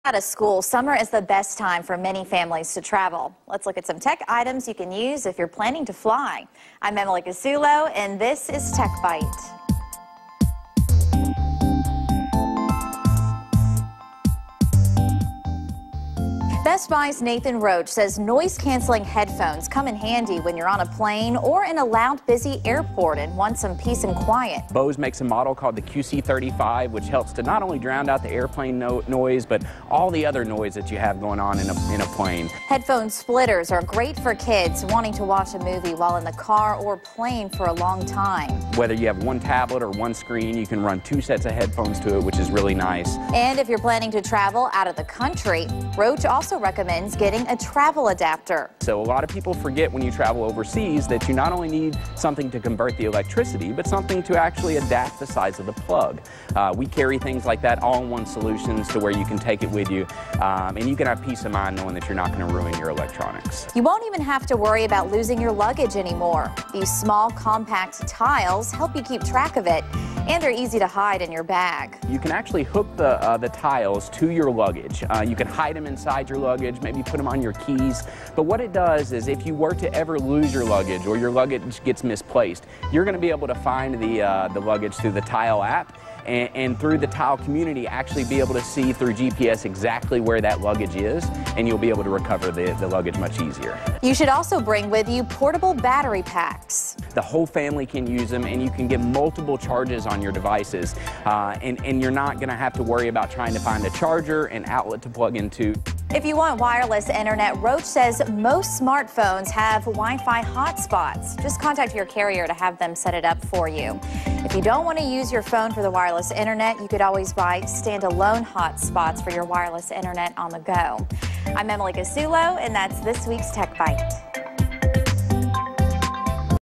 Out of school, summer is the best time for many families to travel. Let's look at some tech items you can use if you're planning to fly. I'm Emily Cassulo, and this is Tech Bite. Best Buy's Nathan Roach says noise-canceling headphones come in handy when you're on a plane or in a loud, busy airport and want some peace and quiet. Bose makes a model called the QC35, which helps to not only drown out the airplane noise, but all the other noise that you have going on in a plane. Headphone splitters are great for kids wanting to watch a movie while in the car or plane for a long time. Whether you have one tablet or one screen, you can run 2 sets of headphones to it, which is really nice. And if you're planning to travel out of the country, Roach also recommends getting a travel adapter. So a lot of people forget when you travel overseas that you not only need something to convert the electricity, but something to actually adapt the size of the plug. We carry things like that all-in-one solutions to where you can take it with you, and you can have peace of mind knowing that you're not going to ruin your electronics. You won't even have to worry about losing your luggage anymore. These small, compact tiles help you keep track of it, and they're easy to hide in your bag. You can actually hook the tiles to your luggage. You can hide them inside your luggage, maybe put them on your keys. But what it does is if you were to ever lose your luggage or your luggage gets misplaced, you're going to be able to find the luggage through the Tile app and through the Tile community actually be able to see through GPS exactly where that luggage is, and you'll be able to recover the luggage much easier. You should also bring with you portable battery packs. The whole family can use them, and you can get multiple charges on your devices, and you're not going to have to worry about trying to find a charger and outlet to plug into. If you want wireless internet, Roach says most smartphones have Wi-Fi hotspots. Just contact your carrier to have them set it up for you. If you don't want to use your phone for the wireless internet, you could always buy standalone hotspots for your wireless internet on the go. I'm Emily Cassulo, and that's this week's Tech Bite.